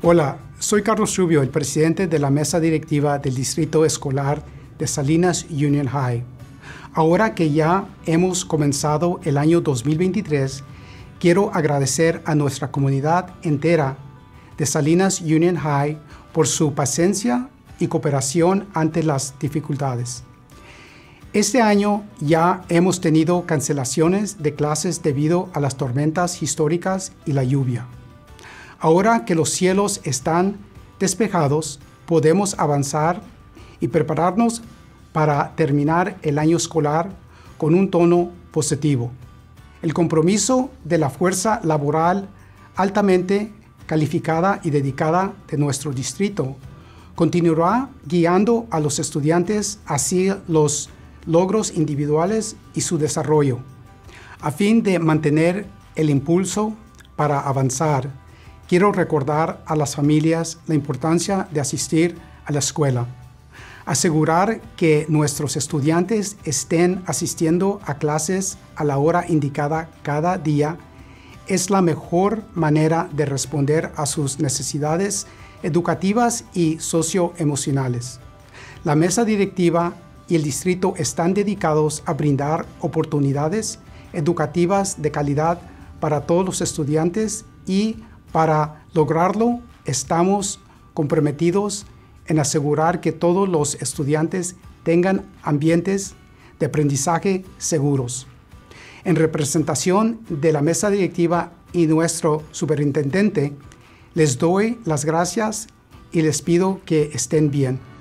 Hola, soy Carlos Rubio, el presidente de la mesa directiva del Distrito Escolar de Salinas Union High. Ahora que ya hemos comenzado el año 2023, quiero agradecer a nuestra comunidad entera de Salinas Union High por su paciencia y cooperación ante las dificultades. Este año ya hemos tenido cancelaciones de clases debido a las tormentas históricas y la lluvia. Ahora que los cielos están despejados, podemos avanzar y prepararnos para terminar el año escolar con un tono positivo. El compromiso de la fuerza laboral altamente calificada y dedicada de nuestro distrito continuará guiando a los estudiantes hacia los logros individuales y su desarrollo, a fin de mantener el impulso para avanzar. Quiero recordar a las familias la importancia de asistir a la escuela. Asegurar que nuestros estudiantes estén asistiendo a clases a la hora indicada cada día es la mejor manera de responder a sus necesidades educativas y socioemocionales. La mesa directiva y el distrito están dedicados a brindar oportunidades educativas de calidad para todos los estudiantes y para lograrlo, estamos comprometidos en asegurar que todos los estudiantes tengan ambientes de aprendizaje seguros. En representación de la mesa directiva y nuestro superintendente, les doy las gracias y les pido que estén bien.